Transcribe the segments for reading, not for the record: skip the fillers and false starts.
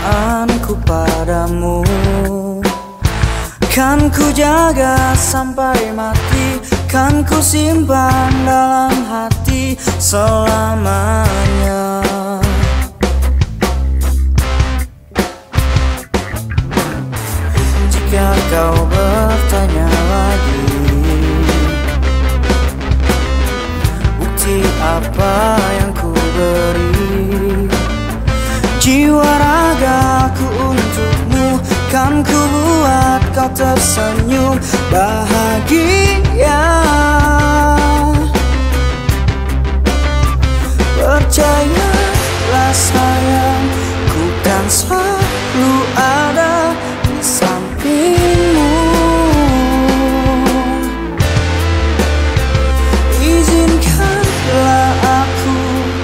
kecintaanku padamu. Kan ku jaga sampai mati, kan ku simpan dalam hati selamanya. Jika kau bertanya lagi, bukti apa yang ku beri? Jiwa ragaku untukmu, kan ku buat kau tersenyum bahagia. Percayalah sayang, ku kan selalu ada di sampingmu. Izinkanlah aku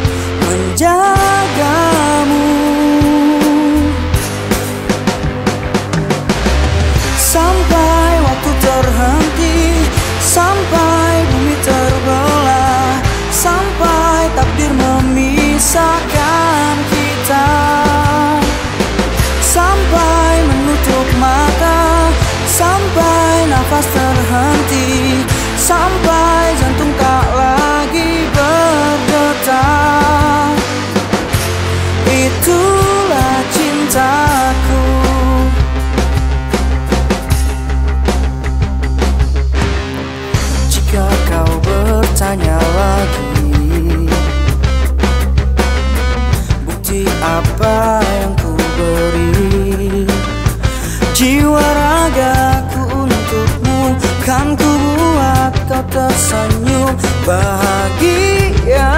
menjagamu sampai waktu terhenti, sampai bumi terbelah, sampai takdir memisahkan kita, sampai menutup mata, sampai nafas terhenti, sampai jantung tak lagi berdetak. Itulah cintaku. Jika kau bertanya lagi, bukti apa yang ku beri? Jiwa ragaku untukmu, kan ku buat kau tersenyum bahagia.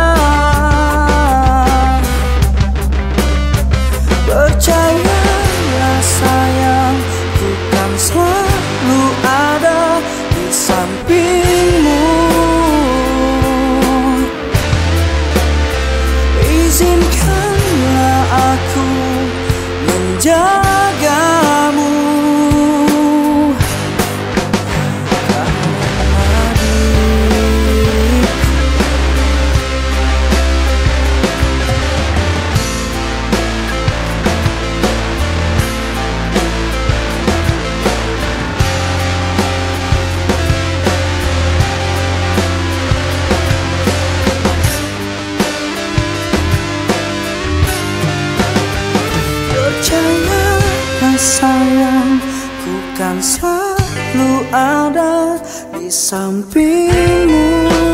Percayalah sayang, ku kan selalu ada di sampingmu. Izinkanlah aku menjagamu. Percayalah sayang, ku kan selalu ada di sampingmu.